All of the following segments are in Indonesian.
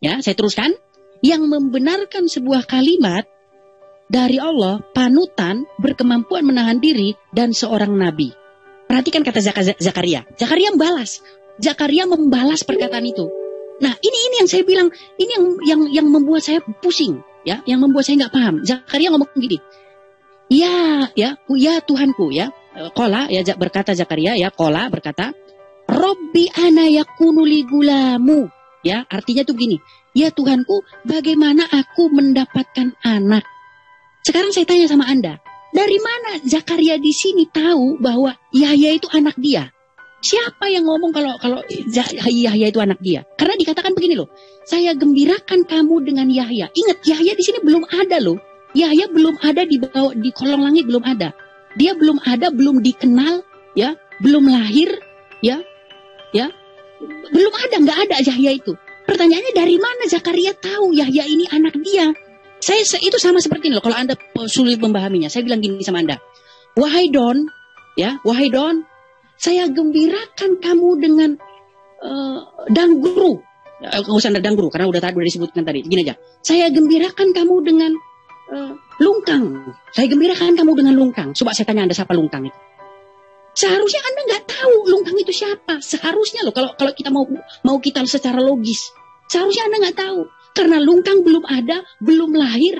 Ya, saya teruskan. Yang membenarkan sebuah kalimat dari Allah, panutan, berkemampuan menahan diri, dan seorang nabi. Perhatikan kata Zakaria. Zakaria membalas. Zakaria membalas perkataan itu. Nah, ini yang saya bilang, ini yang membuat saya pusing, ya, yang membuat saya nggak paham. Zakaria ngomong gini, ya Tuhanku, ya, Kola, ya berkata Zakaria, ya Kola berkata, Robbi ana yakunu li gulamu, ya, artinya tuh gini, ya Tuhanku, bagaimana aku mendapatkan anak? Sekarang saya tanya sama Anda, dari mana Zakaria di sini tahu bahwa Yahya itu anak dia? Siapa yang ngomong kalau Yahya itu anak dia? Karena dikatakan begini loh, saya gembirakan kamu dengan Yahya. Ingat, Yahya di sini belum ada loh. Yahya belum ada di kolong langit, belum ada. Dia belum ada, belum dikenal, ya, belum lahir, ya, belum ada, nggak ada Yahya itu. Pertanyaannya, dari mana Zakaria tahu Yahya ini anak dia? Saya itu sama seperti ini loh. Kalau Anda sulit memahaminya, saya bilang gini sama Anda. Wahai Don, saya gembirakan kamu dengan dangguru. Nggak usah dangguru, karena udah disebutkan tadi. Gini aja. Saya gembirakan kamu dengan lungkang. Saya gembirakan kamu dengan lungkang. Coba saya tanya Anda, siapa lungkang itu? Seharusnya Anda nggak tahu lungkang itu siapa. Seharusnya loh, kalau kita mau kita secara logis. Seharusnya Anda nggak tahu. Karena lungkang belum ada, belum lahir.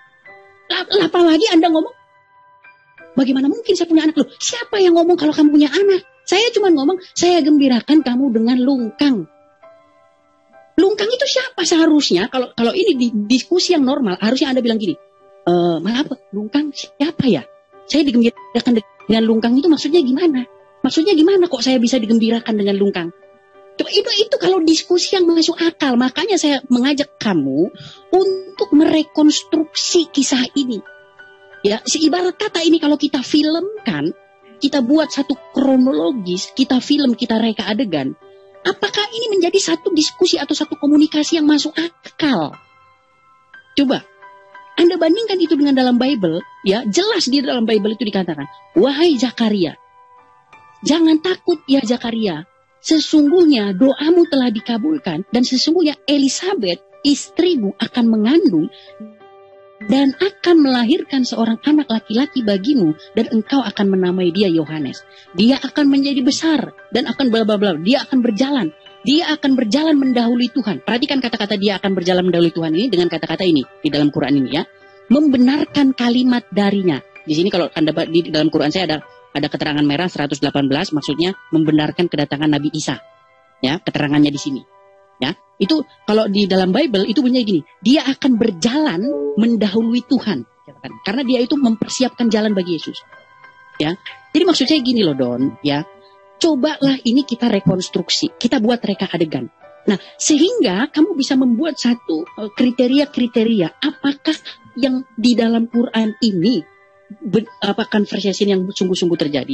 Apalagi Anda ngomong, bagaimana mungkin saya punya anak? Loh, siapa yang ngomong kalau kamu punya anak? Saya cuma ngomong, saya gembirakan kamu dengan lungkang. Lungkang itu siapa seharusnya? Kalau ini di diskusi yang normal, harusnya Anda bilang gini, maaf, lungkang siapa ya? Saya digembirakan dengan lungkang itu maksudnya gimana? Maksudnya gimana kok saya bisa digembirakan dengan lungkang? Itu kalau diskusi yang masuk akal. Makanya saya mengajak kamu untuk merekonstruksi kisah ini. Ya, ibarat kata ini kalau kita filmkan, kita buat satu kronologis, kita film, kita reka adegan. Apakah ini menjadi satu diskusi atau satu komunikasi yang masuk akal? Coba Anda bandingkan itu dengan dalam Bible, ya, jelas di dalam Bible itu dikatakan, wahai Zakaria, jangan takut ya Zakaria. Sesungguhnya doamu telah dikabulkan dan sesungguhnya Elisabeth istrimu akan mengandung dan akan melahirkan seorang anak laki-laki bagimu dan engkau akan menamai dia Yohanes. Dia akan menjadi besar dan akan bla bla bla. Dia akan berjalan. Dia akan berjalan mendahului Tuhan. Perhatikan kata-kata dia akan berjalan mendahului Tuhan ini dengan kata-kata ini di dalam Quran ini, ya. Membenarkan kalimat darinya. Di sini kalau Anda di dalam Quran saya ada keterangan merah 118, maksudnya membenarkan kedatangan Nabi Isa. Ya, keterangannya di sini. Ya, itu kalau di dalam Bible itu bunyinya gini, dia akan berjalan mendahului Tuhan. Karena dia itu mempersiapkan jalan bagi Yesus. Ya. Jadi maksud saya gini loh Don, ya. Cobalah ini kita rekonstruksi, kita buat reka adegan. Nah, sehingga kamu bisa membuat satu kriteria-kriteria apakah yang di dalam Quran ini conversation yang sungguh-sungguh terjadi.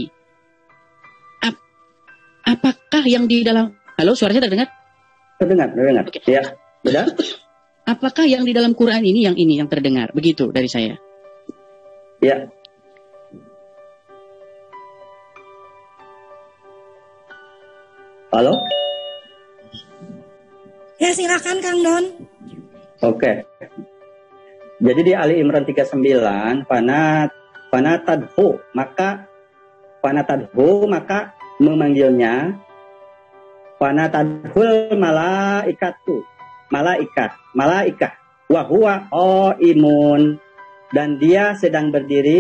Apakah yang di dalam... Halo, suara saya terdengar? Terdengar. Okay. Ya, benar. Apakah yang di dalam Quran ini yang terdengar? Begitu dari saya. Ya. Halo? Ya, silakan Kang Don. Oke. Jadi di Ali Imran 39, panatadhu maka memanggilnya panatadhul malaikat wa huwa imun, dan dia sedang berdiri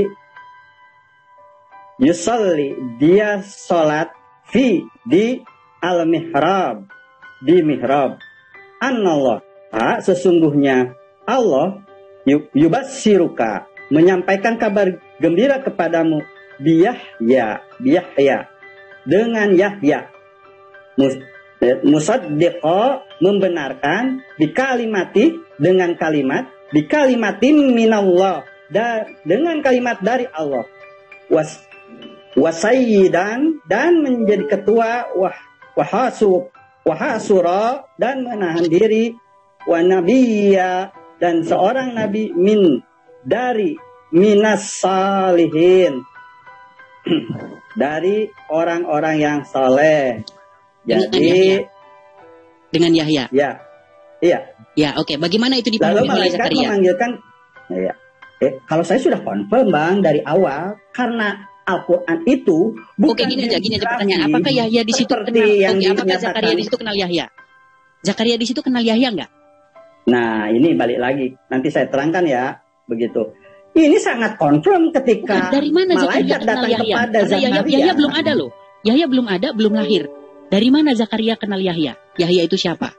yusalli, dia salat di al-mihrab, di mihrab. Anallah, sesungguhnya Allah yubassiruka, menyampaikan kabar gembira kepadamu biyahya dengan Yahya, musaddiqa, membenarkan, dikalimati, dengan kalimat, dikalimatin minallah, dengan kalimat dari Allah, wasayyidan, dan menjadi ketua, wahasura, dan menahan diri, wa nabiyya, dan seorang nabi, dari minas salihin, dari orang-orang yang saleh. Jadi dengan Yahya. Ya, iya. Ya, oke. Bagaimana itu Lalu dipenuhi oleh malaikat Zakaria? memanggilkan, ya, kalau saya sudah confirm Bang dari awal, karena Al-Quran itu bukan Gini aja biografi pertanyaan. Apakah Yahya di situ seperti kenal? yang Apakah Zakaria dinyatakan. di situ kenal Yahya? Zakaria di situ kenal Yahya nggak? Nah, ini balik lagi. Nanti saya terangkan ya, begitu. Ini sangat confirm ketika Dari mana Zakaria malaikat kenal datang Yahya? kepada Karena Zakaria. Yahya belum ada loh. Yahya belum ada, belum lahir. Dari mana Zakaria kenal Yahya? Yahya itu siapa?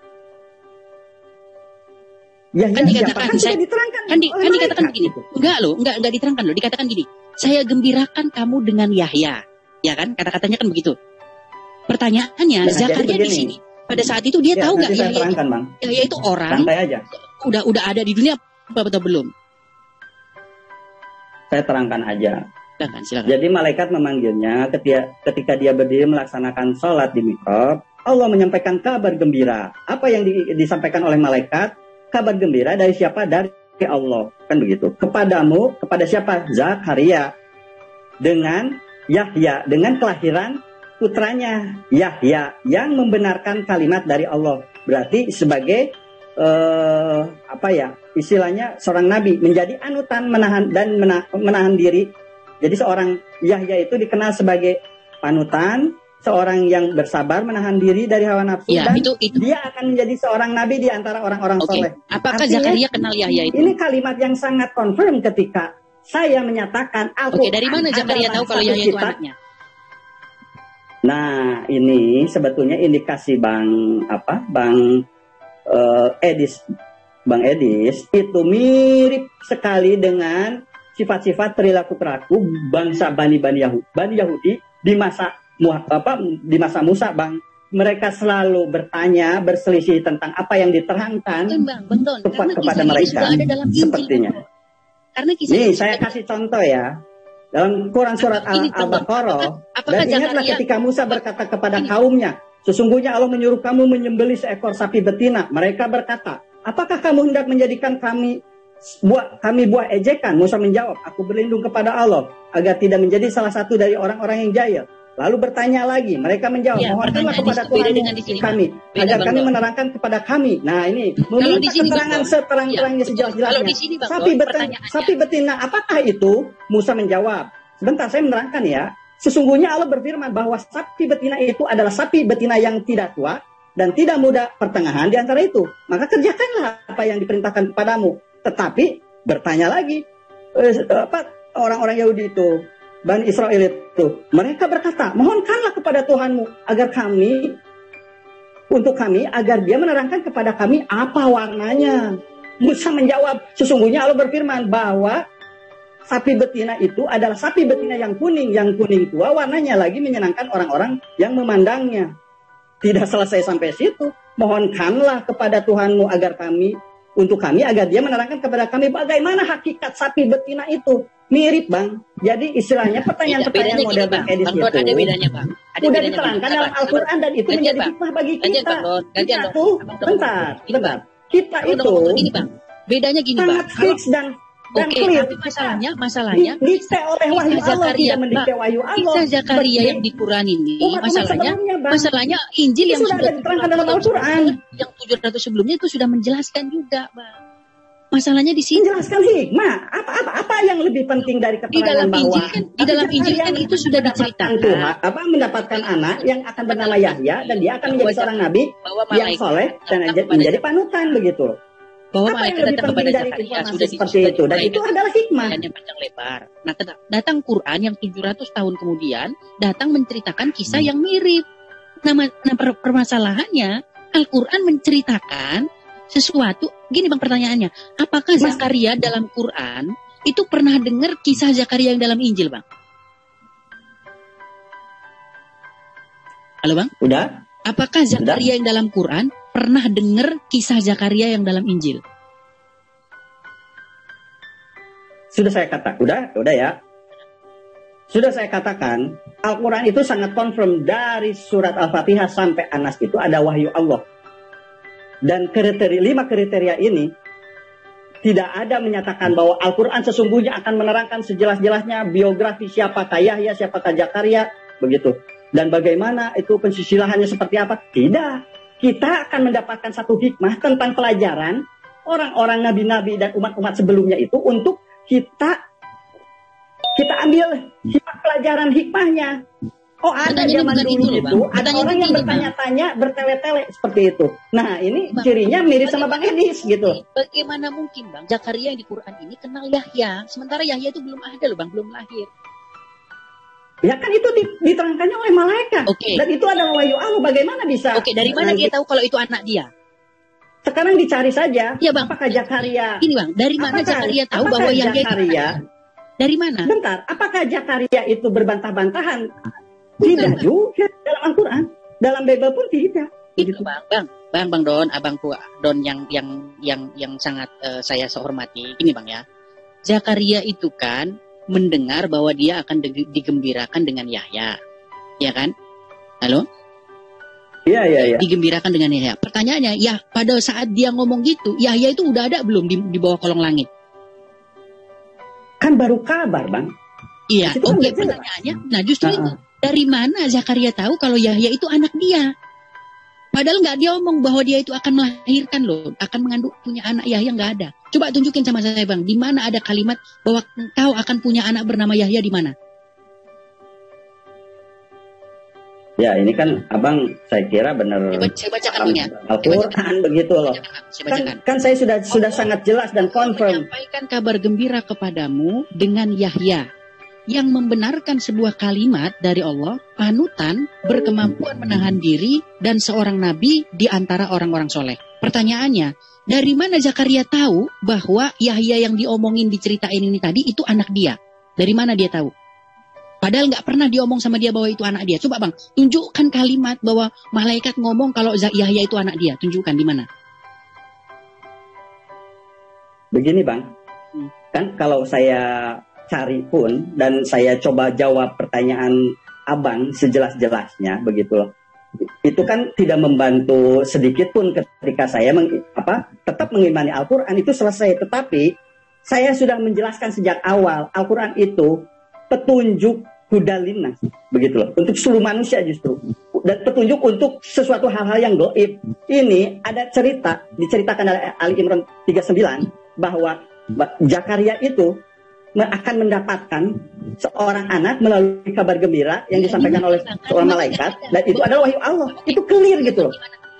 Yahya Kan siapa? dikatakan, Kan sudah diterangkan kan oleh dikatakan malaikat. begini. Enggak diterangkan loh. Dikatakan gini. Saya gembirakan kamu dengan Yahya. Ya kan? Kata-katanya kan begitu. Pertanyaannya, Nah, Zakaria di sini pada saat itu dia tahu nggak nanti saya Yahya itu, terangkan, Bang. Yahya itu orang Santai aja. udah ada di dunia apa betul belum? Saya terangkan aja. Silakan. Jadi malaikat memanggilnya ketika dia berdiri melaksanakan sholat di mihrab. Allah menyampaikan kabar gembira. Apa yang disampaikan oleh malaikat? Kabar gembira dari siapa? Dari Allah. Kan begitu. Kepadamu, kepada siapa? Zakaria. Dengan Yahya. Dengan kelahiran putranya Yahya. Yang membenarkan kalimat dari Allah. Berarti sebagai istilahnya seorang nabi. Menjadi anutan menahan diri. Jadi seorang Yahya itu dikenal sebagai panutan, seorang yang bersabar menahan diri dari hawa nafsu, Ya, dan itu. dia akan menjadi seorang nabi di antara orang-orang Oke. soleh. Apakah Artinya, Zakaria kenal Yahya itu? Ini kalimat yang sangat confirm ketika saya menyatakan Al-Quran. Oke, dari mana Zakaria tahu kalau Yahya itu anaknya? Nah, ini sebetulnya indikasi Bang Edis itu mirip sekali dengan sifat-sifat perilaku bangsa Bani Yahudi di masa Musa, Bang. Mereka selalu bertanya, berselisih tentang apa yang diterangkan kepada mereka. Sepertinya. Karena Nih, saya kasih contoh ya. Dalam Quran surat Al-Baqarah, dan ingatlah ketika Musa berkata kepada kaumnya, sesungguhnya Allah menyuruh kamu menyembelih seekor sapi betina. Mereka berkata, apakah kamu hendak menjadikan kami buah ejekan? Musa menjawab, aku berlindung kepada Allah agar tidak menjadi salah satu dari orang-orang yang jahil. Lalu bertanya lagi, mereka menjawab, mohonkanlah kepada Tuhan kami agar kami menerangkan kepada kami. Nah, ini meminta keterangan seterang-terangnya sejelas-jelasnya. Sapi betina, apakah itu? Musa menjawab, sebentar saya menerangkan ya. Sesungguhnya Allah berfirman bahwa sapi betina itu adalah sapi betina yang tidak tua dan tidak muda pertengahan di antara itu. Maka kerjakanlah apa yang diperintahkan kepadamu. Tetapi bertanya lagi, orang-orang Yahudi itu, Bani Israel itu, mereka berkata, mohonkanlah kepada Tuhanmu agar agar dia menerangkan kepada kami apa warnanya. Musa menjawab, sesungguhnya Allah berfirman bahwa sapi betina itu adalah sapi betina yang kuning tua, warnanya lagi menyenangkan orang-orang yang memandangnya. Tidak selesai sampai situ, mohonkanlah kepada Tuhanmu agar dia menerangkan kepada kami bagaimana hakikat sapi betina itu. Mirip, Bang. Jadi istilahnya pertanyaan-pertanyaan model Bang Edis itu ada bedanya, Bang. sudah diterangkan dalam Al-Quran dan itu menjadi hikmah bagi kita. Kita itu gini, Bang. Bedanya gini, Bang. sangat fix dan clear. Tapi masalahnya dikte oleh wahyu Allah, tidak mendikte wahyu Allah. Kisah Zakaria yang di Quran ini, masalahnya Injil yang sudah ada diterangkan dalam Al-Quran. Yang 700 sebelumnya itu sudah menjelaskan juga, Bang. Masalahnya di sini. Menjelaskan hikmah. Apa yang lebih penting dari keterangan bahwa di dalam Injil kan itu sudah diceritakan. Mendapatkan anak yang akan bernama Yahya dan dia akan menjadi seorang nabi yang soleh dan menjadi panutan begitu. Bahwa apa yang lebih penting dari informasi seperti itu? Dan itu adalah hikmah. Panjang lebar. Nah, datang Quran yang 700 tahun kemudian datang menceritakan kisah yang mirip. Nah, permasalahannya Al-Quran menceritakan sesuatu. Gini, Bang, pertanyaannya, apakah Zakaria dalam Quran itu pernah dengar kisah Zakaria yang dalam Injil, Bang? Halo, Bang? Udah? Apakah Zakaria yang dalam Quran pernah dengar kisah Zakaria yang dalam Injil? Sudah saya katakan, udah ya. Sudah saya katakan, Al-Quran itu sangat confirm dari surat Al-Fatihah sampai An-Nas itu ada wahyu Allah. Dan 5 kriteria ini tidak ada menyatakan bahwa Al-Quran sesungguhnya akan menerangkan sejelas-jelasnya biografi siapakah Yahya, siapakah Zakaria, begitu. Dan bagaimana itu pensisilahannya seperti apa? Tidak. kita akan mendapatkan satu hikmah tentang pelajaran orang-orang nabi-nabi dan umat-umat sebelumnya itu untuk kita ambil pelajaran hikmahnya. Oh, ada zaman dulu itu, ada orang yang bertanya-tanya, bertele-tele seperti itu. Nah, ini cirinya mirip sama Bang Edis gitu. Bagaimana mungkin, Bang, Zakaria yang di Quran ini kenal Yahya, sementara Yahya itu belum ada loh, Bang, belum lahir. Ya kan itu diterangkannya oleh malaikat. Dan itu adalah wahyu Allah. Bagaimana bisa? Dari mana dia tahu kalau itu anak dia? Sekarang dicari saja. Ya, Bang. Apakah Zakaria? Ini, Bang, dari mana Zakaria tahu bahwa Yahya itu? Dari mana? Bentar, apakah Zakaria itu berbantah-bantahan? Tidak juga dalam Al-Quran, dalam Bible pun tidak. Itu Bang Don, Abang Don yang sangat saya hormati. Ini Bang ya, Zakaria itu kan mendengar bahwa dia akan digembirakan dengan Yahya, ya kan? Halo? Iya. Digembirakan dengan Yahya. Pertanyaannya, ya pada saat dia ngomong gitu, Yahya itu udah ada belum di bawah kolong langit? Kan baru kabar, Bang. Iya, pertanyaannya, nah justru itu. Dari mana Zakaria tahu kalau Yahya itu anak dia? Padahal nggak dia omong bahwa dia itu akan melahirkan loh, akan mengandung punya anak. Yahya nggak ada. Coba tunjukin sama saya, Bang, di mana ada kalimat bahwa engkau akan punya anak bernama Yahya, di mana? Ya, ini kan Abang saya kira benar. Saya bacakan ya. Al-Quran begitu loh. Kan saya sudah sangat jelas dan confirm. Menyampaikan kabar gembira kepadamu dengan Yahya yang membenarkan sebuah kalimat dari Allah, panutan, berkemampuan menahan diri, dan seorang nabi di antara orang-orang soleh. Pertanyaannya, dari mana Zakaria tahu bahwa Yahya yang diomongin diceritain ini tadi itu anak dia? Dari mana dia tahu? Padahal nggak pernah diomong sama dia bahwa itu anak dia. Coba Bang, tunjukkan kalimat bahwa malaikat ngomong kalau Yahya itu anak dia. Tunjukkan di mana? Begini Bang, kan kalau saya cari pun dan saya coba jawab pertanyaan Abang sejelas-jelasnya begitu loh. Itu kan tidak membantu sedikit pun ketika saya tetap mengimani Al-Quran itu selesai. Tetapi saya sudah menjelaskan sejak awal Al-Quran itu petunjuk hudalinnas begitu loh, untuk seluruh manusia justru, dan petunjuk untuk sesuatu hal-hal yang gaib. Ini ada cerita diceritakan oleh Ali Imran 39 bahwa Zakaria itu akan mendapatkan seorang anak melalui kabar gembira yang disampaikan oleh seorang malaikat, dan itu adalah wahyu Allah. Itu clear gitu loh.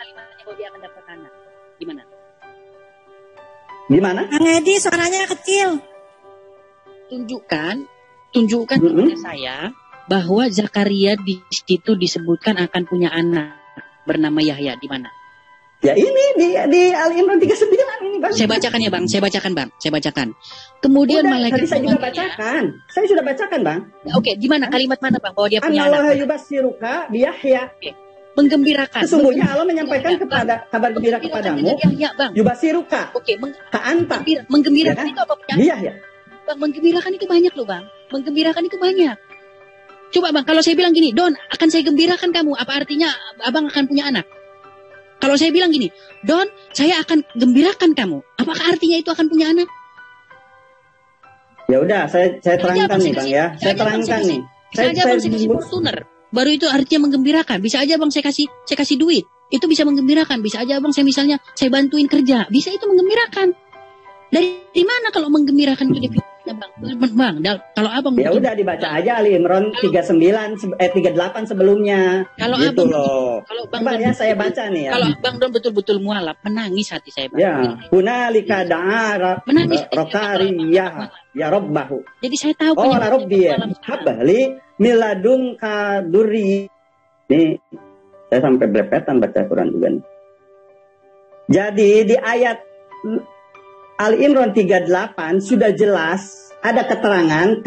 Gimana? Kang Edi, suaranya kecil. Tunjukkan kepada saya bahwa Zakaria di situ disebutkan akan punya anak bernama Yahya. Di mana? Ya ini di Ali Imran 39 ini Bang. Saya bacakan ya Bang, saya bacakan. Kemudian malaikat tadi saya juga bacakan. Saya sudah bacakan Bang. Oke, di mana kalimat mana Bang bahwa dia punya anak? Allah yubassiruka bi Yahya. Menggembirakan. Sesungguhnya Allah menyampaikan kepada kabar gembira kepadamu. Yahya, Bang. Yubassiruka. Oke, anta. Menggembirakan itu apa punya? Yahya. Bang, menggembirakan itu banyak loh Bang. Menggembirakan itu banyak. Coba Bang, kalau saya bilang gini, Don, akan saya gembirakan kamu. Apa artinya Abang akan punya anak? Kalau saya bilang gini, Don, saya akan gembirakan kamu. Apakah artinya itu akan punya anak? Ya udah, saya terangkan nih Bang ya. Saya terangkan nih. Bisa aja Bang saya kasih Fortuner. Baru itu artinya menggembirakan. Bisa aja Bang saya kasih duit. Itu bisa menggembirakan. Bisa aja Bang saya bantuin kerja. Bisa itu menggembirakan. Dari mana kalau menggembirakan itu definisinya Bang? Kalau Abang ya udah dibaca aja Ali Imran 38 sebelumnya. Kalau gitu Abang loh. Kalau Bang Don, ya saya baca nih ya. Kalau Bang Don betul-betul mualaf, menangis hati saya Bang. Ya, hunalika da'a Rokariyah ya Rabbahu. Jadi saya tahu la Rabbi habli miladunka durri. Nih saya sampai belepetan baca Quran juga nih. Jadi di ayat Ali Imran 38 sudah jelas ada keterangan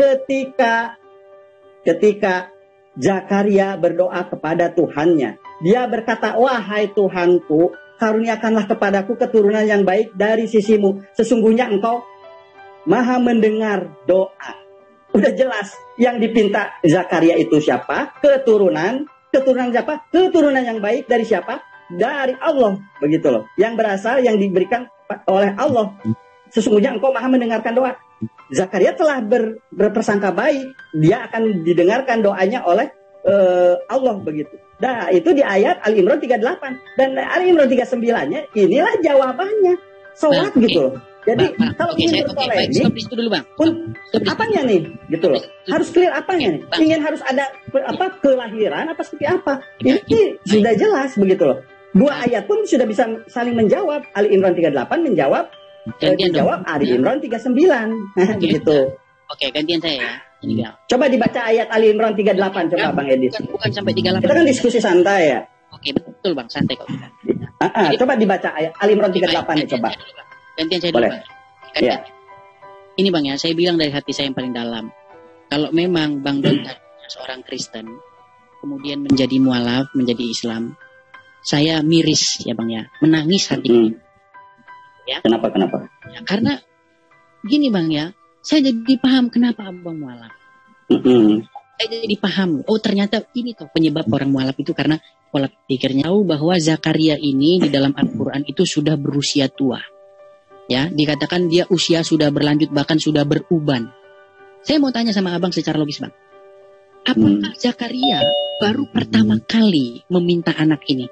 ketika Zakaria berdoa kepada Tuhannya. Dia berkata, wahai Tuhanku, karuniakanlah kepadaku keturunan yang baik dari sisimu. Sesungguhnya engkau maha mendengar doa. Udah jelas yang dipinta Zakaria itu siapa? Keturunan siapa? Keturunan yang baik dari siapa? Dari Allah. Begitu loh. Yang berasal, yang diberikan oleh Allah. Sesungguhnya engkau maha mendengarkan doa. Zakaria telah berprasangka baik. Dia akan didengarkan doanya oleh Allah begitu. Nah, itu di ayat Ali Imran 38 dan Ali Imran 39-nya inilah jawabannya. Sholat gitu loh. Jadi kalau ingin berpolemik, stop di situ dulu Bang. Apanya nih gitu loh. Harus clear apanya nih? Ingin harus ada kelahiran apa seperti apa? Ini sudah jelas begitu loh. Dua ayat pun sudah bisa saling menjawab. Ali Imran 38 menjawab dijawab Ali Imran 39. Begitu. Oke, gantian saya ya. Ini coba dibaca ayat Ali Imran 38 coba Bang Edi. Bukan sampai 38. Kita kan diskusi santai ya. Oke, betul Bang, santai kok. Coba dibaca ayat Ali Imran 38 nih coba. Gantian saya dulu, Bang. Ya. Ini Bang ya, saya bilang dari hati saya yang paling dalam. Kalau memang Bang Don seorang Kristen, kemudian menjadi mualaf, menjadi Islam, saya miris ya Bang ya, menangis hati. Ya. Kenapa? Ya, karena gini Bang ya, saya jadi paham kenapa Abang mualaf. Saya jadi paham, oh ternyata ini tuh penyebab orang mualaf itu karena pola pikirnya. Tahu bahwa Zakaria ini di dalam Al-Quran itu sudah berusia tua. Ya, dikatakan dia usia sudah berlanjut bahkan sudah beruban. Saya mau tanya sama Abang secara logis Bang. Apakah Zakaria baru pertama kali meminta anak ini?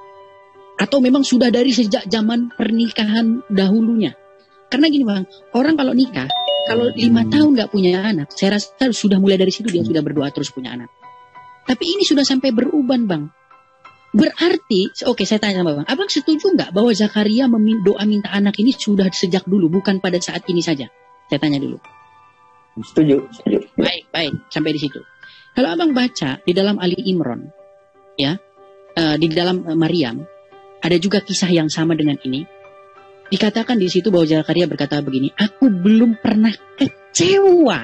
Atau memang sudah dari sejak zaman pernikahan dahulunya? Karena gini Bang, orang kalau nikah, kalau 5 tahun nggak punya anak, saya rasa sudah mulai dari situ dia sudah berdoa terus punya anak. Tapi ini sudah sampai beruban Bang. Berarti, oke saya tanya sama Bang, Abang setuju nggak bahwa Zakaria doa minta anak ini sudah sejak dulu, bukan pada saat ini saja? Saya tanya dulu. Setuju. Baik, sampai di situ. Kalau Abang baca di dalam Ali Imran, ya, di dalam Maryam, ada juga kisah yang sama dengan ini. Dikatakan di situ bahwa Zakaria berkata begini, aku belum pernah kecewa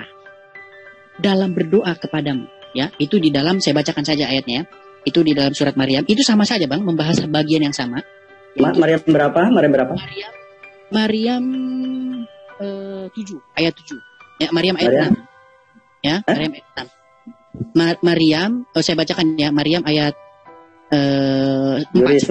dalam berdoa kepadamu. Ya, itu di dalam, saya bacakan saja ayatnya. Itu di dalam surat Maryam. Itu sama saja Bang, membahas bagian yang sama. Maryam berapa? Maryam 7, ayat 7. Ya, Maryam ayat 6. Ya, Maryam ayat 6. Maryam, saya bacakan ya, Maryam ayat 4.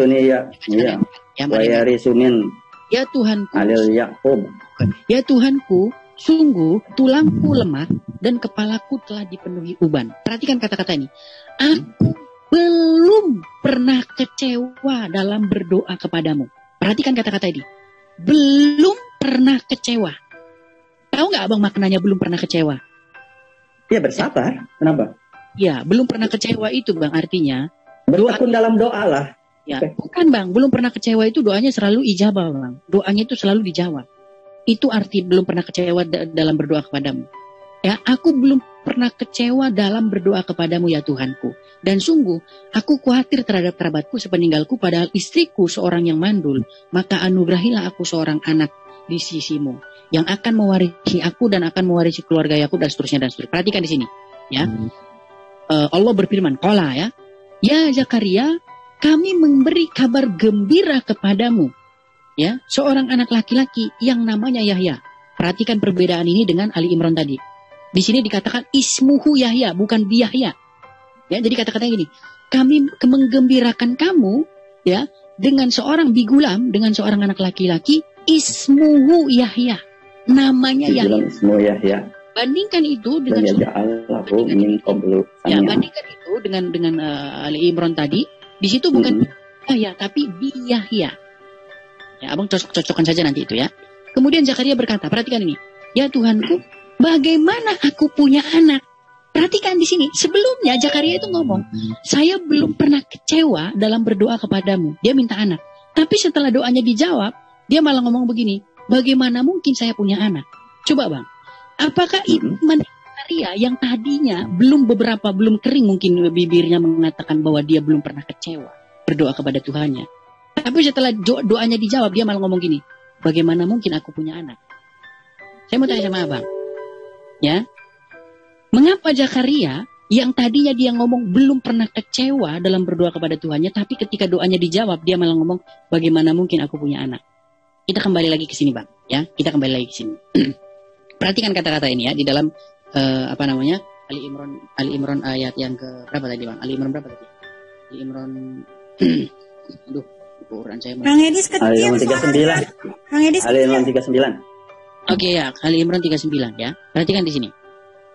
Ya Tuhanku, ya Tuhanku, sungguh tulangku lemah dan kepalaku telah dipenuhi uban. Perhatikan kata-kata ini. Aku belum pernah kecewa dalam berdoa kepadamu. Perhatikan kata-kata ini. Belum pernah kecewa. Tahu nggak Abang maknanya belum pernah kecewa? Ya bersabar. Kenapa? Ya, belum pernah kecewa itu Bang artinya. Bertekun dalam doa lah. Ya, bukan Bang, belum pernah kecewa itu doanya selalu ijabah Bang. Doanya itu selalu dijawab. Itu arti belum pernah kecewa dalam berdoa kepadamu. Ya, aku belum pernah kecewa dalam berdoa kepadamu ya Tuhanku. Dan sungguh, aku khawatir terhadap kerabatku sepeninggalku, padahal istriku seorang yang mandul. Maka anugerahilah aku seorang anak di sisimu, yang akan mewarisi aku dan akan mewarisi keluarga aku dan seterusnya dan seterusnya. Perhatikan di sini. Ya, Allah berfirman, Qala ya. Ya Zakaria, kami memberi kabar gembira kepadamu. Ya, seorang anak laki-laki yang namanya Yahya. Perhatikan perbedaan ini dengan Ali Imran tadi. Di sini dikatakan ismuhu Yahya, bukan Biyahya. Ya, jadi kata-katanya gini, kami menggembirakan kamu ya dengan seorang bigulam, dengan seorang anak laki-laki ismuhu Yahya. Namanya Yahya. Ismuhu Yahya. Bandingkan itu dengan bandingkan itu dengan Ali Imran tadi. Di situ bukan Yahya tapi Biyahya. Ya, Abang cocokkan saja nanti itu ya. Kemudian Zakaria berkata, perhatikan ini. Ya Tuhanku, bagaimana aku punya anak? Perhatikan di sini. Sebelumnya Zakaria itu ngomong, saya belum pernah kecewa dalam berdoa kepadamu. Dia minta anak. Tapi setelah doanya dijawab, dia malah ngomong begini, bagaimana mungkin saya punya anak? Coba Bang, apakah iman Zakaria yang tadinya belum kering mungkin bibirnya mengatakan bahwa dia belum pernah kecewa berdoa kepada Tuhannya. Tapi setelah doanya dijawab, dia malah ngomong gini, bagaimana mungkin aku punya anak? Saya mau tanya sama Abang, ya, mengapa Zakaria yang tadinya dia ngomong belum pernah kecewa dalam berdoa kepada Tuhannya, tapi ketika doanya dijawab, dia malah ngomong, bagaimana mungkin aku punya anak? Kita kembali lagi ke sini Bang, ya, kita kembali lagi ke sini. Perhatikan kata-kata ini ya di dalam Ali Imran ayat yang ke berapa tadi Bang? Ali Imran berapa tadi? Ali Imran aduh, ukuran saya Bang Edis kecil. Ali Imran 39. Bang Edis Ali Imran 39. Oke ya, Ali Imran 39 ya. Perhatikan di sini.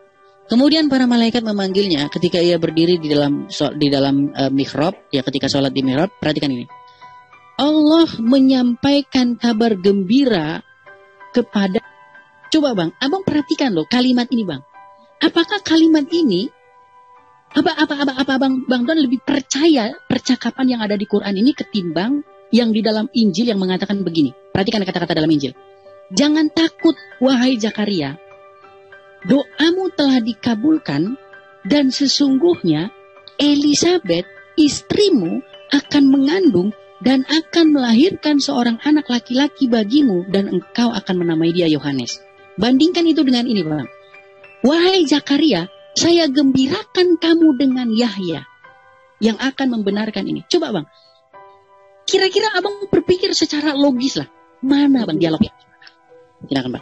Kemudian para malaikat memanggilnya ketika ia berdiri di dalam mihrab, ya ketika sholat di mihrab. Perhatikan ini. Allah menyampaikan kabar gembira kepada. Coba bang, abang perhatikan loh kalimat ini bang. Apakah kalimat ini apa bang Don lebih percaya percakapan yang ada di Quran ini ketimbang yang di dalam Injil yang mengatakan begini? Perhatikan kata-kata dalam Injil. Jangan takut wahai Zakaria, doamu telah dikabulkan dan sesungguhnya Elisabeth istrimu akan mengandung dan akan melahirkan seorang anak laki-laki bagimu dan engkau akan menamai dia Yohanes. Bandingkan itu dengan ini bang. Wahai Zakaria, saya gembirakan kamu dengan Yahya yang akan membenarkan ini. Coba bang, kira-kira abang berpikir secara logis lah. Mana bang dialognya? Silakan bang.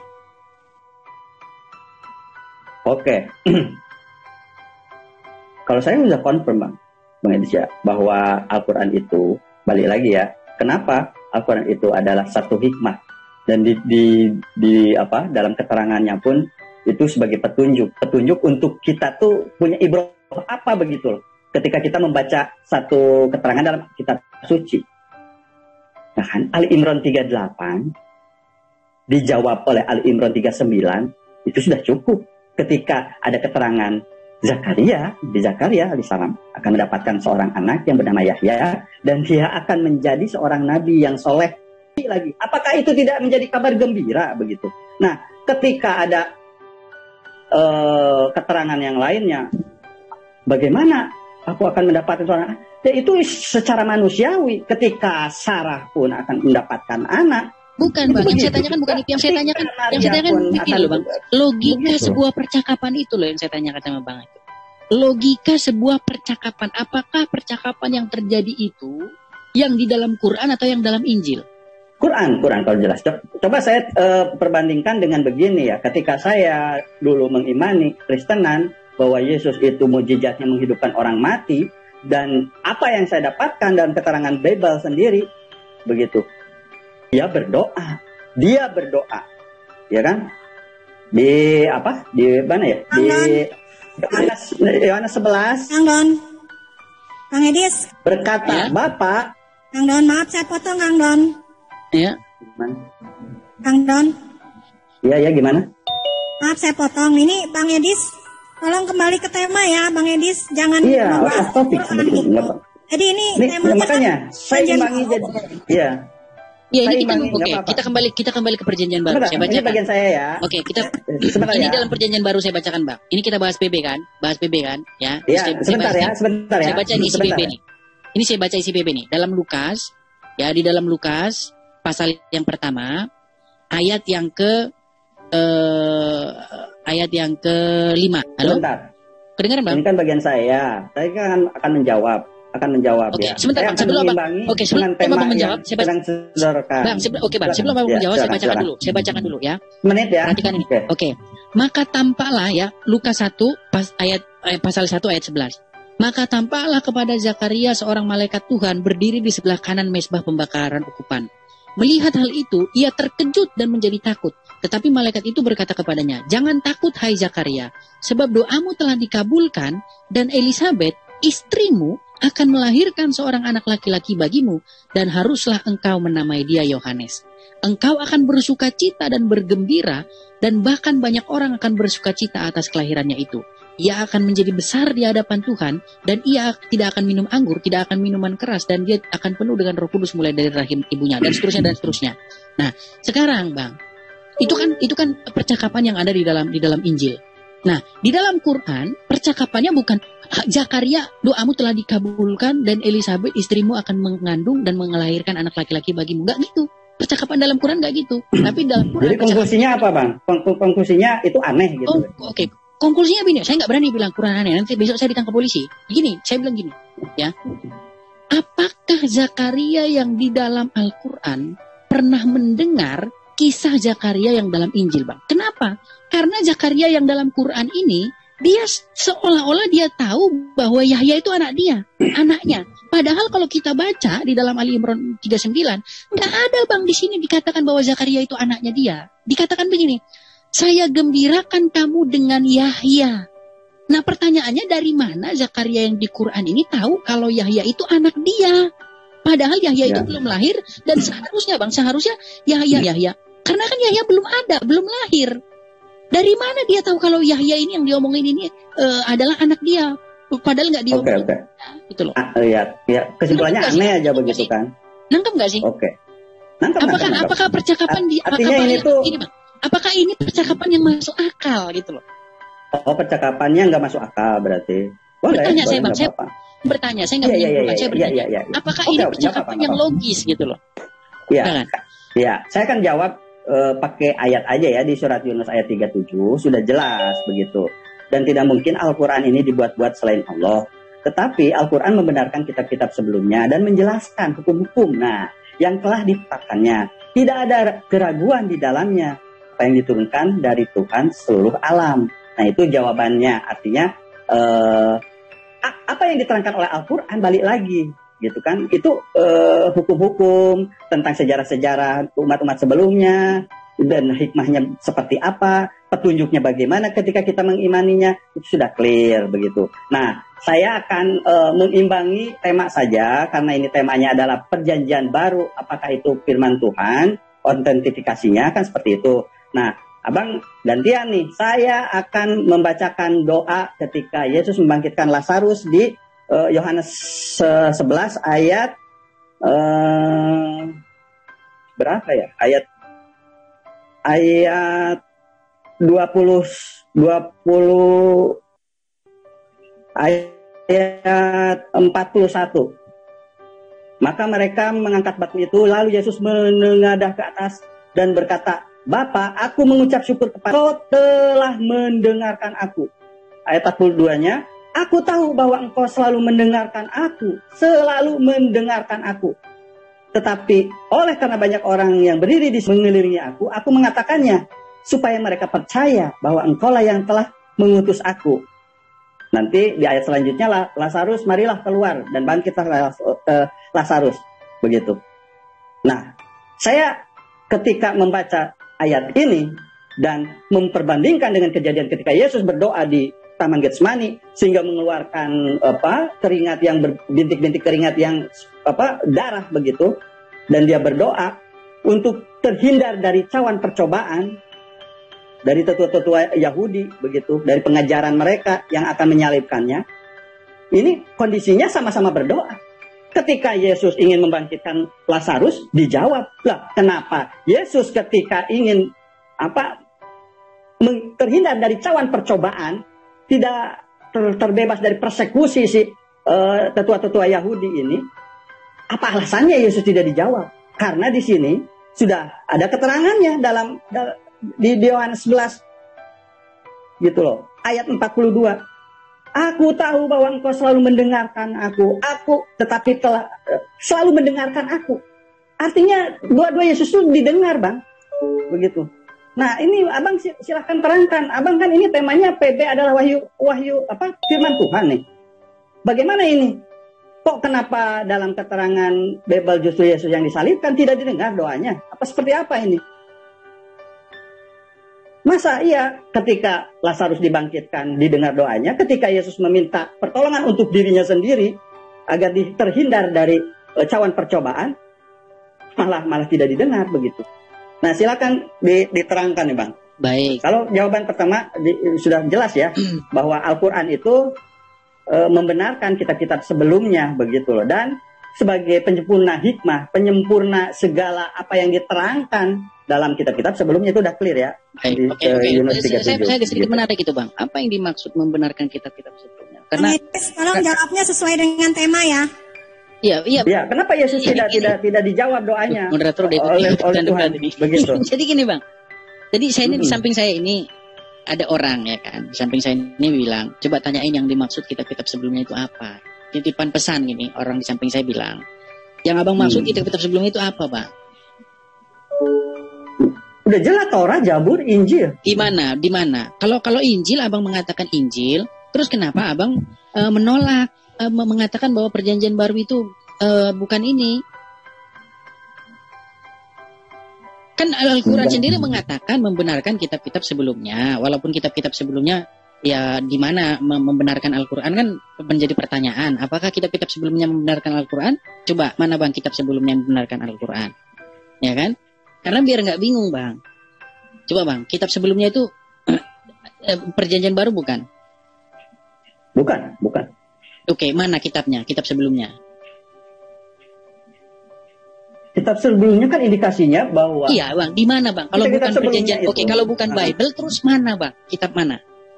Oke. Kalau saya bisa confirm Bang Edisya, bahwa Al-Quran itu, balik lagi ya, kenapa Al-Quran itu adalah satu hikmah, dan dalam keterangannya pun itu sebagai petunjuk untuk kita tuh punya ibrah apa begitu loh, ketika kita membaca satu keterangan dalam kitab suci. Nah kan Ali Imran 38 dijawab oleh Ali Imran 39 itu sudah cukup. Ketika ada keterangan Zakaria alaihissalam akan mendapatkan seorang anak yang bernama Yahya dan dia akan menjadi seorang nabi yang soleh lagi. Apakah itu tidak menjadi kabar gembira begitu? Nah, ketika ada keterangan yang lainnya, bagaimana aku akan mendapatkan seorang anak? Ya, itu secara manusiawi. Ketika Sarah pun akan mendapatkan anak. Bukan bang, yang saya tanyakan bukan itu. Yang saya tanyakan begini loh bang. Logika sebuah percakapan itu loh yang saya tanyakan sama bang itu. Logika sebuah percakapan. Apakah percakapan yang terjadi itu yang di dalam Quran atau yang dalam Injil? Quran kalau jelas. Coba saya perbandingkan dengan begini ya. Ketika saya dulu mengimani Kristenan bahwa Yesus itu mukjizatnya menghidupkan orang mati, dan apa yang saya dapatkan dalam keterangan Bible sendiri begitu. Dia berdoa, ya kan? Di mana ya? Di Yohanes 11. Kang Don, Kang Edis berkata, ya? Bapak. Kang Don, maaf saya potong Kang Don. Ya. Kang Don. Iya, gimana? Maaf saya potong. Ini Bang Edis, tolong kembali ke tema ya, Bang Edis. Jangan membahas topik sebetulnya. Jadi ini temanya makanya saya imbangi jadi. Iya. Ya ini kita kembali ke perjanjian baru. Saya bacakan. Ini bagian saya ya. Oke, ini dalam perjanjian baru saya bacakan, Bang. Ini kita bahas PB kan? Ya. Iya, sebentar ya. Saya baca isi PB nih. Ini saya baca isi PB nih. Dalam Lukas, ya di dalam Lukas pasal yang pertama, ayat yang ke-5. Halo? Sebentar. Kedengaran, Bang? Ini kan bagian saya. Saya kan akan menjawab Oke, ya. Sebentar Bang, sebelum Abang menjawab, sebelum Abang menjawab, saya bacakan dulu ya. Menit ya. Perhatikan ini. Oke. Maka tampaklah ya, Lukas 1 pasal 1 ayat 11. Maka tampaklah kepada Zakaria seorang malaikat Tuhan berdiri di sebelah kanan mezbah pembakaran ukupan. Melihat hal itu, ia terkejut dan menjadi takut. Tetapi malaikat itu berkata kepadanya, "Jangan takut hai Zakaria, sebab doamu telah dikabulkan dan Elisabeth istrimu akan melahirkan seorang anak laki-laki bagimu dan haruslah engkau menamai dia Yohanes. Engkau akan bersuka cita dan bergembira dan bahkan banyak orang akan bersuka cita atas kelahirannya itu. Ia akan menjadi besar di hadapan Tuhan dan ia tidak akan minum anggur, tidak akan minuman keras dan dia akan penuh dengan Roh Kudus mulai dari rahim ibunya dan seterusnya. Nah, sekarang Bang, itu kan percakapan yang ada di dalam Injil. Nah, di dalam Quran percakapannya bukan Zakaria, doamu telah dikabulkan dan Elisabeth istrimu akan mengandung dan melahirkan anak laki-laki bagimu. Enggak gitu. Percakapan dalam Quran enggak gitu. Tapi dalam Quran. Jadi konklusinya apa, Bang? Konklusinya itu aneh gitu. Oke. Konklusinya begini, saya enggak berani bilang Quran aneh. Nanti besok saya ditangkap polisi. Saya bilang gini, ya. Apakah Zakaria yang di dalam Al-Quran pernah mendengar kisah Zakaria yang dalam Injil, Bang? Kenapa? Karena Zakaria yang dalam Quran ini, dia seolah-olah dia tahu bahwa Yahya itu anaknya. Padahal kalau kita baca di dalam Ali Imran 39, nggak ada Bang di sini dikatakan bahwa Zakaria itu anaknya dia. Dikatakan begini, saya gembirakan kamu dengan Yahya Nah pertanyaannya, dari mana Zakaria yang di Quran ini tahu kalau Yahya itu anak dia? Padahal Yahya itu belum lahir, dan seharusnya Yahya. Karena kan Yahya belum ada, belum lahir. Dari mana dia tahu kalau Yahya ini yang diomongin ini adalah anak dia? Padahal nggak diomongin. Oke. Gitu loh. Ya, kesimpulannya aneh aja begitu kan. Nangkep nggak sih? Oke. Apakah percakapan di artinya ini tuh ini, Bang? Apakah ini percakapan yang masuk akal gitu loh? Oh, percakapannya nggak masuk akal berarti. Bertanya saya, Bang. Saya bertanya, saya nggak menyimpulkan. Saya bertanya. Apakah ini percakapan yang logis gitu loh? Iya. Ya, saya akan jawab pakai ayat aja ya, di surat Yunus ayat 37 sudah jelas begitu. Dan tidak mungkin Al-Quran ini dibuat-buat selain Allah. Tetapi Al-Quran membenarkan kitab-kitab sebelumnya dan menjelaskan hukum-hukum. Nah, yang telah ditetapkannya. Tidak ada keraguan di dalamnya. Apa yang diturunkan dari Tuhan seluruh alam. Nah, itu jawabannya. Artinya, apa yang diterangkan oleh Al-Quran balik lagi. Gitu kan. Itu hukum-hukum tentang sejarah-sejarah umat-umat sebelumnya. Dan hikmahnya seperti apa. Petunjuknya bagaimana ketika kita mengimaninya. Itu sudah clear begitu. Nah, saya akan mengimbangi tema saja, karena ini temanya adalah perjanjian baru. Apakah itu firman Tuhan, autentifikasinya kan seperti itu. Nah, Abang gantian nih, saya akan membacakan doa ketika Yesus membangkitkan Lazarus di Yohanes 11 ayat berapa ya? Ayat 20 ayat 41. Maka mereka mengangkat batu itu, lalu Yesus menengadah ke atas dan berkata, Bapa, aku mengucap syukur kepada Kau telah mendengarkan aku. Ayat 42-nya, aku tahu bahwa Engkau selalu mendengarkan aku. Tetapi oleh karena banyak orang yang berdiri di mengelilingi aku mengatakannya, supaya mereka percaya bahwa Engkaulah yang telah mengutus aku. Nanti di ayat selanjutnya, Lazarus, marilah keluar, dan bangkitlah Lazarus. Begitu. Nah, saya ketika membaca ayat ini dan memperbandingkan dengan kejadian ketika Yesus berdoa di Taman Getsemani sehingga mengeluarkan keringat yang bintik-bintik keringat yang darah begitu, dan dia berdoa untuk terhindar dari cawan percobaan dari tetua-tetua Yahudi begitu, dari pengajaran mereka yang akan menyalibkannya. Ini kondisinya sama-sama berdoa. Ketika Yesus ingin membangkitkan Lazarus, dijawab, lah kenapa Yesus ketika ingin terhindar dari cawan percobaan, tidak terbebas dari persekusi si tetua-tetua Yahudi ini, apa alasannya Yesus tidak dijawab? Karena di sini sudah ada keterangannya di Yohanes 11 gitu loh, ayat 42. Aku tahu bahwa Engkau selalu mendengarkan aku tetapi telah selalu mendengarkan aku. Artinya dua-dua Yesus itu didengar, Bang. Begitu. Nah, ini Abang silahkan terangkan. Abang kan ini temanya PB adalah wahyu firman Tuhan nih. Bagaimana ini? Kok kenapa dalam keterangan Bible justru Yesus yang disalibkan tidak didengar doanya? Apa seperti apa ini? Masa iya ketika Lazarus dibangkitkan didengar doanya, ketika Yesus meminta pertolongan untuk dirinya sendiri agar terhindar dari cawan percobaan, malah tidak didengar begitu. Nah, silakan diterangkan nih, Bang. Baik. Kalau jawaban pertama sudah jelas ya, bahwa Al-Quran itu membenarkan kitab-kitab sebelumnya begitu loh, dan sebagai penyempurna hikmah, penyempurna segala apa yang diterangkan dalam kitab-kitab sebelumnya itu udah clear ya. Oke. Saya sedikit menarik itu, Bang. Apa yang dimaksud membenarkan kitab-kitab sebelumnya? Karena tolong jawabnya sesuai dengan tema ya. Iya. Ya, kenapa Yesus tidak dijawab doanya moderator oleh Tuhan begitu? Jadi gini, Bang. Jadi saya ini di samping saya ini ada orang ya kan. Di samping saya ini bilang, coba tanyain yang dimaksud kitab-kitab sebelumnya itu apa. Titipan pesan gini, orang di samping saya bilang, yang Abang maksud kitab-kitab sebelumnya itu apa, Bang? Udah jelas Torah, Zabur, Injil. Di mana? Kalau Injil Abang mengatakan Injil, terus kenapa Abang menolak mengatakan bahwa perjanjian baru itu bukan ini? Kan Al-Quran sendiri mengatakan membenarkan kitab-kitab sebelumnya, walaupun kitab-kitab sebelumnya Ya, di mana membenarkan Al-Quran kan menjadi pertanyaan. Apakah kitab-kitab sebelumnya membenarkan Al-Quran? Coba, mana bang kitab sebelumnya membenarkan Al-Quran? Ya kan? Karena biar nggak bingung bang. Coba bang, kitab sebelumnya itu Perjanjian Baru bukan? Bukan. Oke, mana kitabnya? Kitab sebelumnya? Kitab sebelumnya kan indikasinya bahwa... Iya bang, di mana bang? Kalau bukan Perjanjian, kalau bukan Bible, terus mana bang? Kitab mana?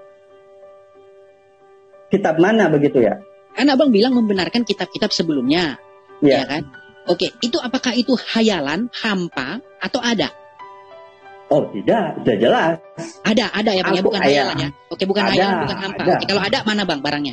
Kitab mana begitu ya? Kan abang bilang membenarkan kitab-kitab sebelumnya, ya kan? Oke, itu apakah itu hayalan, hampa, atau ada? Oh tidak, sudah jelas. Ada ya bang, ya bukan hayalan ya. Oke, bukan hayalan, bukan hampa. Oke, kalau ada mana bang barangnya?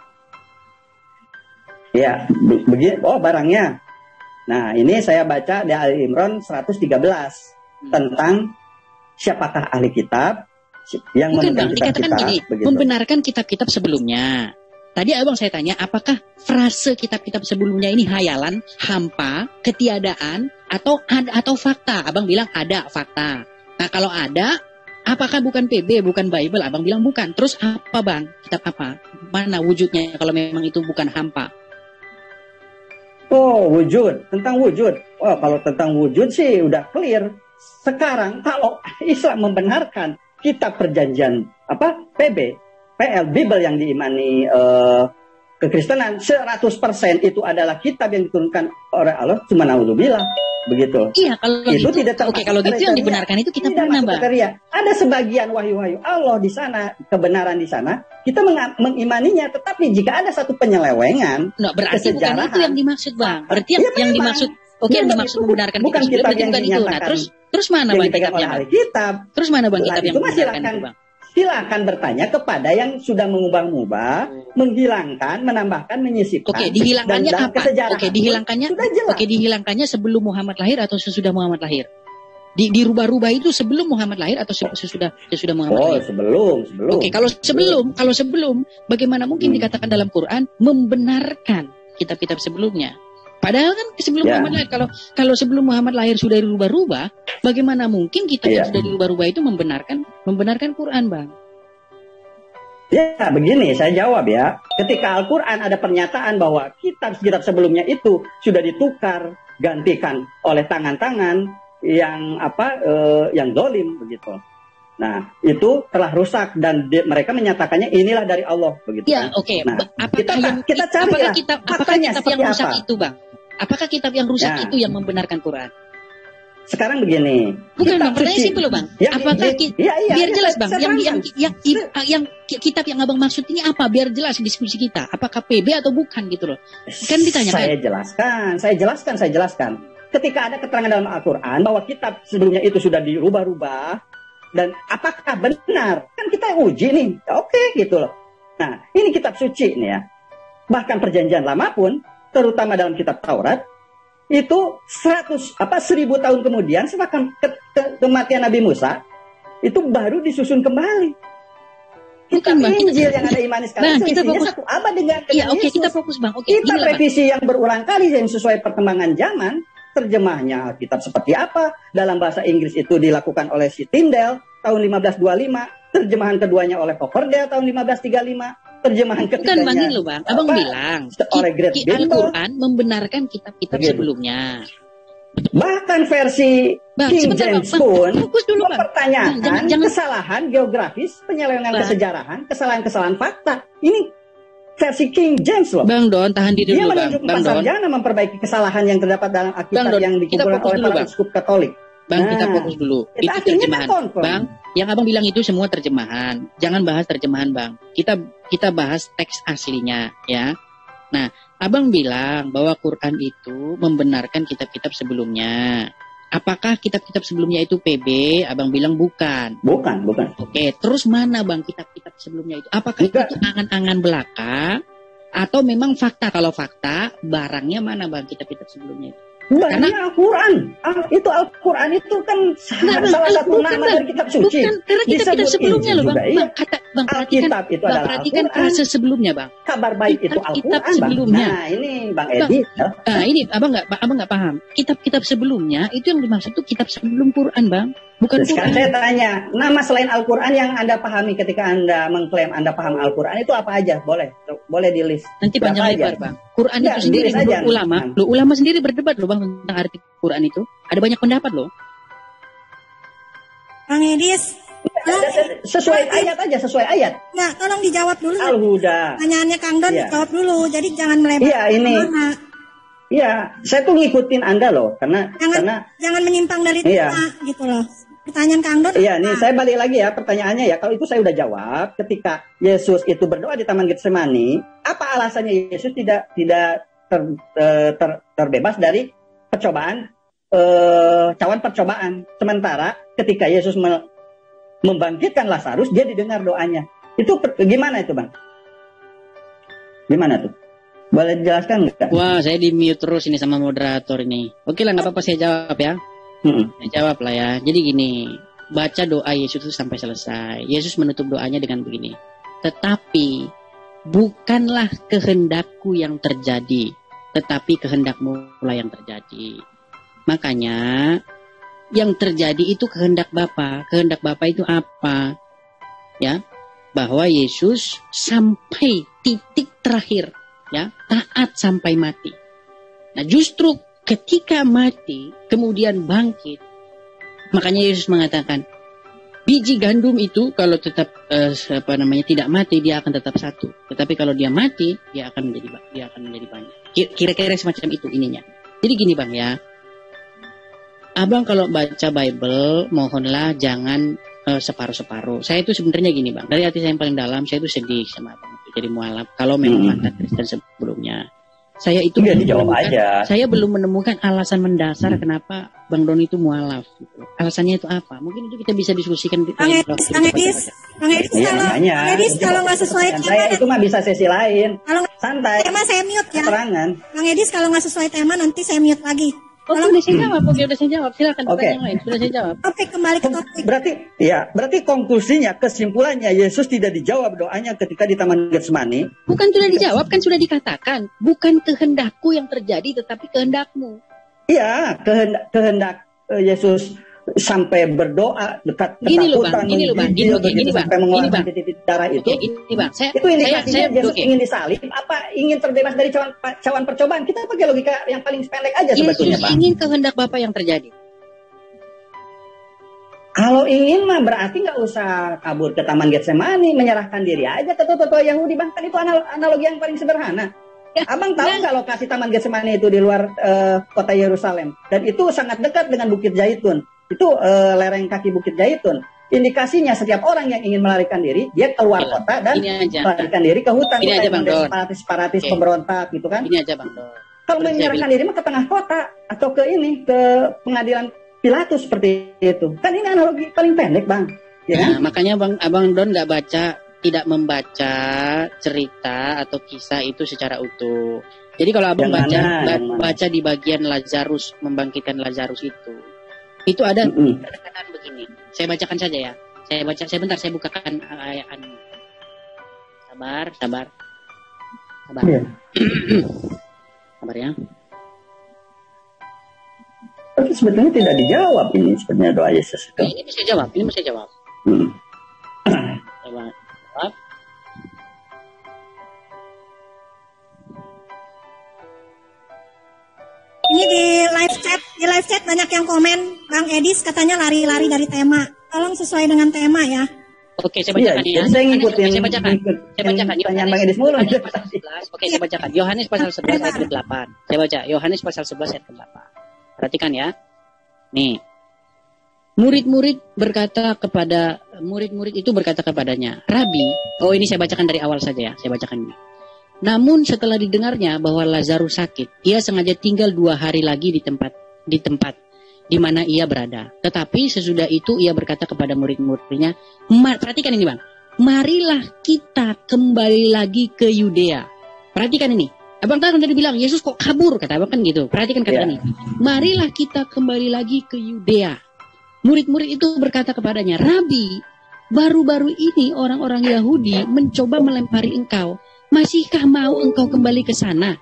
Ya, begini. Oh barangnya. Nah ini saya baca di Ali Imran 113 tentang siapakah ahli kitab. Yang bukan bang, dikatakan gini, begitu. Membenarkan kitab-kitab sebelumnya. Tadi abang saya tanya, apakah frase kitab-kitab sebelumnya ini hayalan, hampa, ketiadaan, atau fakta? Abang bilang ada fakta. Nah kalau ada, apakah bukan PB, bukan Bible? Abang bilang bukan. Terus apa bang? Kitab apa? Mana wujudnya kalau memang itu bukan hampa? Oh wujud, tentang wujud. Oh kalau tentang wujud sih udah clear. Sekarang kalau Islam membenarkan kitab perjanjian PL Bible yang diimani kekristenan 100% itu adalah kitab yang diturunkan oleh Allah, cuma naudzubillah begitu. Iya, kalau itu tidak oke, kalau gitu yang dibenarkan itu kitab mana, Bang? Ada sebagian wahyu-wahyu Allah di sana, kebenaran di sana, kita mengimaninya, tetapi jika ada satu penyelewengan, berarti bukan itu yang dimaksud, Bang. Berarti yang dimaksud yang dimaksud membenarkan bukan kitab yang bukan itu. Nah, terus mana bang kitabnya? Terus mana bang kitab yang membenarkan itu, Bang? Silakan bertanya kepada yang sudah mengubah-ubah, menghilangkan, menambahkan, menyisipkan. Oke, dihilangkannya apa? Oke, dihilangkannya sebelum Muhammad lahir atau sesudah Muhammad lahir? Dirubah-rubah itu sebelum Muhammad lahir atau sesudah Muhammad lahir? Sebelum. Oke, kalau sebelum, bagaimana mungkin dikatakan dalam Quran membenarkan kitab-kitab sebelumnya? Padahal kan sebelum Muhammad lahir, kalau sebelum Muhammad lahir sudah dirubah-rubah, bagaimana mungkin kitab yang sudah dirubah-rubah itu membenarkan Quran, Bang? Ya, begini saya jawab ya. Ketika Al-Quran ada pernyataan bahwa kitab-kitab sebelumnya itu sudah ditukar, gantikan oleh tangan-tangan yang yang zalim begitu. Nah, itu telah rusak dan mereka menyatakannya inilah dari Allah begitu. Ya, oke. Nah, apakah kitab yang rusak itu, Bang? Apakah kitab yang rusak itu yang membenarkan Quran? Sekarang begini. Bukan, Bang, pertanyaan simpel loh, Bang. Apakah biar jelas, Bang, yang kitab yang Abang maksud ini apa? Biar jelas diskusi kita. Apakah PB atau bukan gitu loh. Kan ditanyakan. Saya jelaskan. Ketika ada keterangan dalam Al-Quran bahwa kitab sebelumnya itu sudah dirubah-rubah, dan apakah benar? Kan kita uji nih. Oke, gitu loh. Nah, ini kitab suci nih ya. Bahkan perjanjian lama pun, terutama dalam kitab Taurat, itu 1000 tahun kemudian setelah kematian Nabi Musa, itu baru disusun kembali. Kitab Injil yang ada imani sekarang itu isinya satu abad dengan Yesus. Kita fokus, Bang. Kita revisi yang berulang kali yang sesuai perkembangan zaman. Terjemahnya kitab seperti apa? Dalam bahasa Inggris itu dilakukan oleh si Tyndale tahun 1525, terjemahan keduanya oleh Coverdale tahun 1535, terjemahan ketiganya. Bukan Bang ini loh, Bang. Abang bilang Al-Quran membenarkan kitab-kitab sebelumnya. Bahkan versi King James pun mempertanyakan kesalahan geografis, penyelewengan kesejarahan, kesalahan-kesalahan fakta. Ini versi King James loh. Bang Don, tahan diri dulu, Bang. Dia menunjuk pasal jangan memperbaiki kesalahan yang terdapat dalam Alkitab yang dikumpulkan oleh para uskup Katolik. Bang, kita fokus dulu. Itu terjemahan. Bang, yang Abang bilang itu semua terjemahan. Jangan bahas terjemahan, Bang. Kita bahas teks aslinya, ya. Nah, Abang bilang bahwa Quran itu membenarkan kitab-kitab sebelumnya. Apakah kitab-kitab sebelumnya itu PB? Abang bilang bukan. Bukan. Oke, terus mana Bang kitab-kitab sebelumnya itu? Apakah itu angan-angan belaka? Atau memang fakta? Kalau fakta, barangnya mana Bang kitab-kitab sebelumnya itu? Karena Al-Quran, itu Al-Quran itu kan salah satu nama dari kitab suci. Bukan, karena kitab sebelumnya loh Bang. Iya. Bang perhatikan frase sebelumnya Bang. Kabar baik itu Al-Quran sebelumnya. Nah ini Bang Edi. Nah ini abang nggak paham. Kitab-kitab sebelumnya itu yang dimaksud itu kitab sebelum Quran Bang. Bukan Sekarang Quran. saya tanya, nama selain Al-Quran yang Anda pahami ketika Anda mengklaim Anda paham Al-Quran itu apa aja? Boleh di list. Nanti panjang lebar Bang. Quran itu sendiri ulama sendiri berdebat loh Bang tentang arti Quran itu. Ada banyak pendapat loh. Bang Edis. Sesuai ayat aja, sesuai ayat. Nggak, tolong dijawab dulu. Al-Huda. Pertanyaannya Kang Don dijawab dulu. Jadi jangan melebar. Iya, ini. Iya, saya tuh ngikutin Anda loh, karena jangan menyimpang dari tema gitu loh. Pertanyaan Kang Don. Iya, nih saya balik lagi ya pertanyaannya ya. Kalau itu saya udah jawab. Ketika Yesus itu berdoa di Taman Getsemani, apa alasannya Yesus tidak terbebas dari cawan percobaan? Sementara ketika Yesus membangkitkan Lazarus, dia didengar doanya. Itu gimana itu, Bang? Gimana tuh? Boleh dijelaskan nggak? Wah, saya di mute terus ini sama moderator ini. Oke lah, nggak apa-apa saya jawab ya. Saya jawab lah ya. Jadi gini, baca doa Yesus itu sampai selesai. Yesus menutup doanya dengan begini. Tetapi bukanlah kehendakku yang terjadi, tetapi kehendakmu lah yang terjadi. Makanya yang terjadi itu kehendak Bapa. Kehendak Bapa itu apa? Ya, bahwa Yesus sampai titik terakhir, ya, taat sampai mati. Nah, justru ketika mati, kemudian bangkit. Makanya Yesus mengatakan, biji gandum itu kalau tetap tidak mati, dia akan tetap satu. Tetapi kalau dia mati, dia akan menjadi banyak. Kira-kira semacam itu ininya. Jadi gini Bang ya, Abang kalau baca Bible, mohonlah jangan separuh-separuh. Saya itu sebenarnya gini Bang, dari hati saya yang paling dalam, saya itu sedih sama Abang itu jadi mualaf. Kalau memang mantan Kristen sebelumnya, saya itu saya belum menemukan alasan mendasar kenapa Bang Don itu mualaf. Gitu. Alasannya itu apa? Mungkin itu kita bisa diskusikan. Bang Edis, kalau nggak sesuai tema, itu mah bisa sesi lain. Kalau santai. Tema saya mute ya. Keterangan. Bang Edis kalau nggak sesuai tema nanti saya mute lagi. Udah saya jawab. Silakan yang lain. Sudah saya jawab. Oke, kembali ke topik. Berarti konklusinya, kesimpulannya Yesus tidak dijawab doanya ketika di Taman Getsemani. Bukan sudah dijawab, kan sudah dikatakan, bukan kehendakku yang terjadi tetapi kehendakmu. Iya, kehendak Yesus sampai berdoa dekat ketakutan, gini Bang, sampai mengeluarkan titik darah itu. Gini Bang, itu indikasinya Yesus ingin disalib, apa ingin terbebas dari cawan percobaan? Kita pakai logika yang paling pendek aja sebetulnya, Bang. Yesus ingin kehendak Bapa yang terjadi. Kalau ingin mah berarti nggak usah kabur ke Taman Getsemani, menyerahkan diri aja ke tokoh Yahudi, Bang. Kan itu analogi yang paling sederhana. Abang tahu nggak lokasi Taman Getsemani itu di luar kota Yerusalem, dan itu sangat dekat dengan Bukit Zaitun. Itu lereng kaki Bukit Zaitun. Indikasinya setiap orang yang ingin melarikan diri, dia keluar kota dan melarikan diri ke hutan. Ini aja Bang Don. Separatis pemberontak gitu kan. Ini aja Bang Don. Kalau menyerahkan diri mah ke tengah kota atau ke pengadilan Pilatus seperti itu. Kan ini analogi paling pendek Bang. Ya kan? Makanya Abang Don tidak membaca cerita atau kisah itu secara utuh. Jadi kalau Abang baca di bagian Lazarus, membangkitkan Lazarus itu ada kata-kata begini. Saya bacakan saja ya. Sebentar saya bukakan ayat. Sabar. Yeah. Sabar ya. Tapi sebetulnya tidak dijawab ini sebenarnya doa Yesus itu. Ini bisa jawab. Jawab. Ini di live chat banyak yang komen, Bang Edis katanya lari-lari dari tema. Tolong sesuai dengan tema ya. Oke, saya bacakan ya. Saya ngikutin. Saya bacakan. Pertanyaan Bang Edis mulu. Oke, saya bacakan. Yohanes pasal 11 ayat 8. Saya baca Yohanes pasal 11 ayat 8. Perhatikan ya. Nih. Murid-murid itu berkata kepadanya, Rabi, ini saya bacakan dari awal saja ya. Saya bacakan ini. Namun setelah didengarnya bahwa Lazarus sakit, ia sengaja tinggal 2 hari lagi di tempat di mana ia berada. Tetapi sesudah itu ia berkata kepada murid-muridnya, perhatikan ini Bang, marilah kita kembali lagi ke Yudea. Perhatikan ini, Abang tadi bilang, Yesus kok kabur, kata abang kan gitu. Perhatikan kata ini. Marilah kita kembali lagi ke Yudea. Murid-murid itu berkata kepadanya, Rabi, baru-baru ini orang-orang Yahudi mencoba melempari engkau. Masihkah mau engkau kembali ke sana?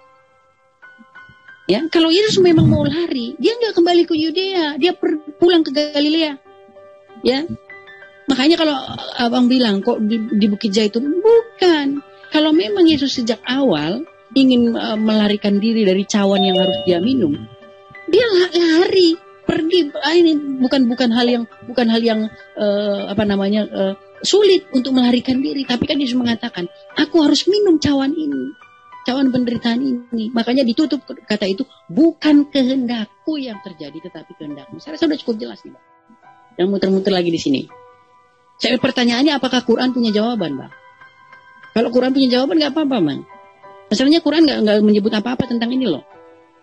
Ya, kalau Yesus memang mau lari, dia nggak kembali ke Yudea, dia pulang ke Galilea. Ya, makanya kalau abang bilang kok di Bukit Zaitun, bukan. Kalau memang Yesus sejak awal ingin melarikan diri dari cawan yang harus dia minum, dia lari, pergi. Ini bukan hal yang sulit untuk melarikan diri. Tapi kan Yesus mengatakan, aku harus minum cawan ini. Cawan penderitaan ini. Makanya ditutup kata itu, bukan kehendakku yang terjadi, tetapi kehendakmu. Saya rasa sudah cukup jelas nih, Bang. Yang muter-muter lagi di sini. Saya pertanyaannya, apakah Quran punya jawaban, Bang? Kalau Quran punya jawaban, nggak apa-apa, Bang. Masalahnya Quran nggak menyebut apa-apa tentang ini loh.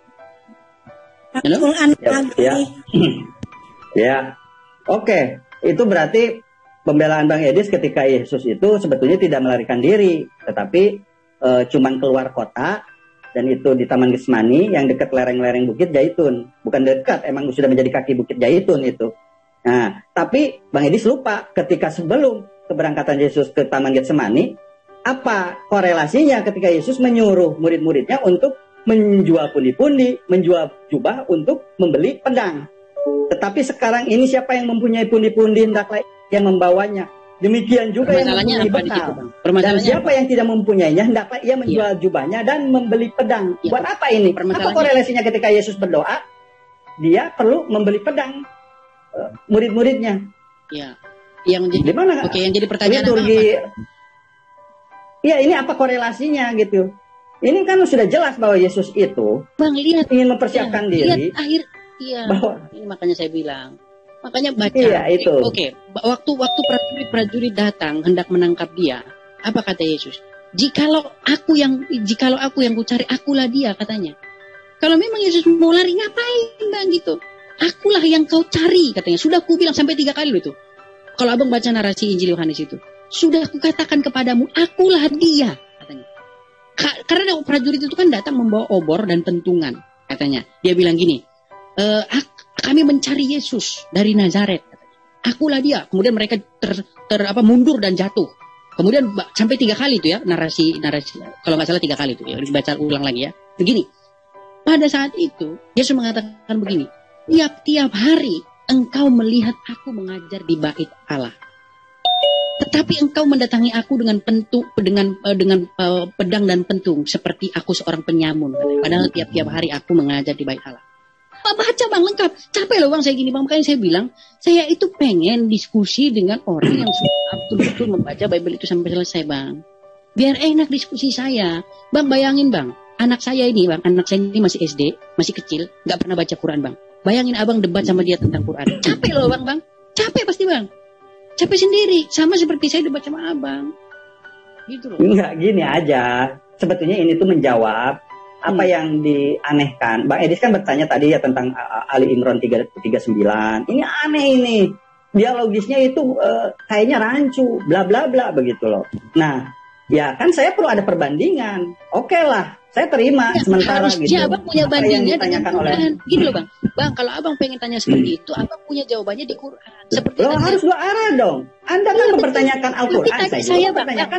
Ya. Oke. Itu berarti pembelaan Bang Edis ketika Yesus itu sebetulnya tidak melarikan diri, tetapi cuman keluar kota, dan itu di Taman Getsemani yang dekat lereng-lereng Bukit Zaitun. Bukan dekat, emang sudah menjadi kaki Bukit Zaitun itu. Nah, tapi Bang Edis lupa ketika sebelum keberangkatan Yesus ke Taman Getsemani, apa korelasinya ketika Yesus menyuruh murid-muridnya untuk menjual pundi-pundi, menjual jubah untuk membeli pedang. Tetapi sekarang ini siapa yang mempunyai pundi-pundi, hendaklah yang membawanya. Demikian juga yang mempunyai bekal. Dan siapa yang tidak mempunyainya, hendaklah ia menjual jubahnya dan membeli pedang. Buat apa ini? Apa korelasinya ketika Yesus berdoa? Dia perlu membeli pedang murid-muridnya. Iya. Yang jadi, gimana? Oke, yang jadi pertanyaan liturgi, iya, ini apa korelasinya gitu? Ini kan sudah jelas bahwa Yesus itu ingin mempersiapkan diri. Bahwa ini makanya saya bilang. Makanya baca. Iya, itu. Oke. Waktu prajurit datang hendak menangkap dia, apa kata Yesus? Jikalau aku yang kucari, akulah dia, katanya. Kalau memang Yesus mau lari, ngapain, Bang, gitu? Akulah yang kau cari, katanya. Sudah aku bilang sampai 3 kali itu. Kalau abang baca narasi Injil Yohanes itu, sudah aku katakan kepadamu, akulah dia, katanya. Karena prajurit itu kan datang membawa obor dan pentungan, katanya. Dia bilang gini, kami mencari Yesus dari Nazaret. Akulah dia. Kemudian mereka mundur dan jatuh. Kemudian sampai 3 kali itu ya narasi. Kalau nggak salah 3 kali itu ya. Dibaca ulang lagi ya. Begini. Pada saat itu Yesus mengatakan begini. Tiap-tiap hari engkau melihat aku mengajar di bait Allah. Tetapi engkau mendatangi aku dengan pedang dan pentung seperti aku seorang penyamun. Padahal tiap-tiap hari aku mengajar di bait Allah. Baca, Bang, lengkap. Capek loh, Bang, saya gini, Bang. Makanya saya bilang, saya itu pengen diskusi dengan orang yang sudah betul-betul membaca Bible itu sampai selesai, Bang. Biar enak diskusi saya. Bang, bayangin, Bang. Anak saya ini masih SD, masih kecil, nggak pernah baca Quran, Bang. Bayangin abang debat sama dia tentang Quran. Capek loh, Bang. Capek pasti, Bang. Capek sendiri. Sama seperti saya debat sama abang. Gitu loh. Enggak, gini aja. Sebetulnya ini tuh menjawab apa yang dianehkan. Bang Edis kan bertanya tadi ya tentang Ali Imran 39. Ini aneh ini. Dialogisnya itu kayaknya rancu, bla bla bla begitu loh. Nah, ya kan saya perlu ada perbandingan. Oke lah, saya terima ya, sementara gitu. Abang punya bandingnya dengan Quran. Gini loh, Bang. Bang, kalau abang pengen tanya seperti itu, abang punya jawabannya di Quran. Seperti loh, harus 2 arah dong. Anda kan mempertanyakan Al-Quran. Saya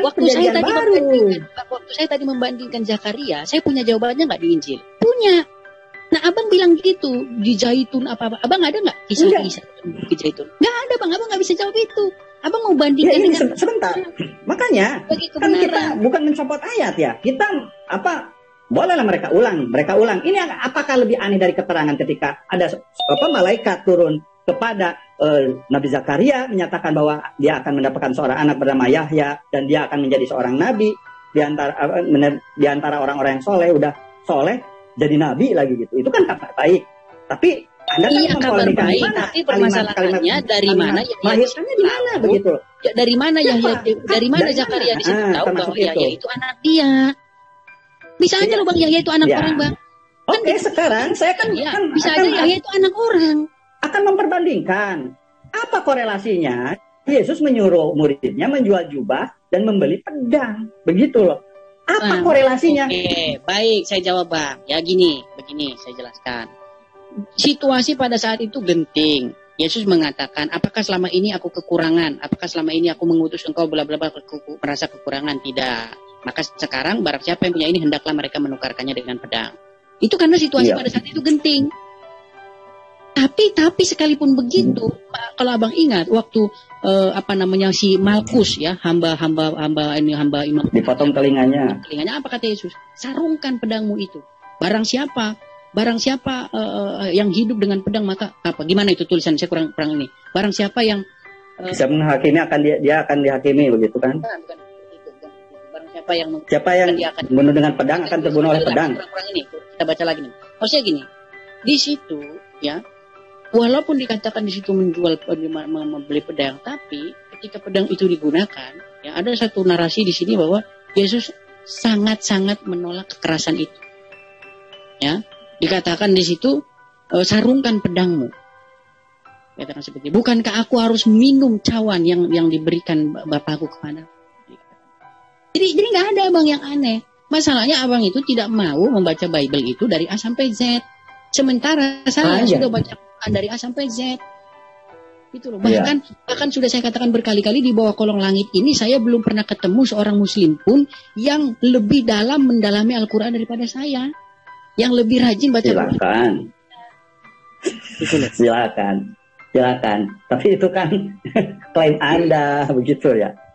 waktu saya tadi membandingkan Zakaria, saya punya jawabannya nggak di Injil? Punya. Nah, abang bilang gitu di Zaitun apa-apa. Abang ada nggak kisah-kisah di Zaitun? Nggak ada, Bang. Abang nggak bisa jawab itu. Abang mau bandingkan ya, ini sebentar. Makanya kan kita bukan mencopot ayat ya. Kita bolehlah mereka ulang. Ini apakah lebih aneh dari keterangan ketika ada malaikat turun kepada Nabi Zakaria menyatakan bahwa dia akan mendapatkan seorang anak bernama Yahya dan dia akan menjadi seorang nabi di antara orang-orang yang soleh jadi nabi lagi gitu. Itu kan kabar baik. Tapi Anda kan kabar baik, tapi permasalahannya dari mana lahirnya di mana begitu? Dari mana Yahya? Dari mana Zakaria disitu tahu bahwa Yahya itu anak dia? Bisa aja loh, Bang, Yahya itu anak orang, Bang. Oke, sekarang saya kan bisa aja Yahya itu anak orang. Akan memperbandingkan apa korelasinya Yesus menyuruh muridnya menjual jubah dan membeli pedang, begitu loh. Apa korelasinya? Oke, baik, saya jawab Bang. Ya begini saya jelaskan. Situasi pada saat itu genting. Yesus mengatakan, apakah selama ini aku kekurangan? Apakah selama ini aku mengutus engkau bla bla bla merasa kekurangan? Tidak. Maka sekarang barang siapa yang punya ini hendaklah mereka menukarkannya dengan pedang. Itu karena situasi pada saat itu genting. Tapi sekalipun begitu, kalau Abang ingat waktu si Malkus ya, hamba imam dipotong telinganya. Telinganya apa kata Yesus? Sarungkan pedangmu itu. Barang siapa yang hidup dengan pedang maka apa? Gimana itu tulisan saya kurang ini. Barang siapa yang bisa menghakimi dia akan dihakimi begitu kan? Bukan itu. Barang siapa yang membunuh dengan pedang akan terbunuh oleh pedang. Kurang ini. Kita baca lagi nih. Maksudnya gini. Di situ ya, walaupun dikatakan di situ membeli pedang, tapi ketika pedang itu digunakan, ya ada satu narasi di sini bahwa Yesus sangat-sangat menolak kekerasan itu. Ya, dikatakan di situ sarungkan pedangmu. Katakan seperti itu. Bukankah aku harus minum cawan yang diberikan Bapakku kepada? Jadi nggak ada Abang yang aneh. Masalahnya Abang itu tidak mau membaca Bible itu dari A sampai Z. Sementara saya sudah baca dari A sampai Z. Gitu loh. Bahkan sudah saya katakan berkali-kali di bawah kolong langit ini saya belum pernah ketemu seorang muslim pun yang lebih dalam mendalami Al-Quran daripada saya. Yang lebih rajin baca Silakan. Gitu loh. Silakan. Tapi itu kan klaim Anda begitu ya.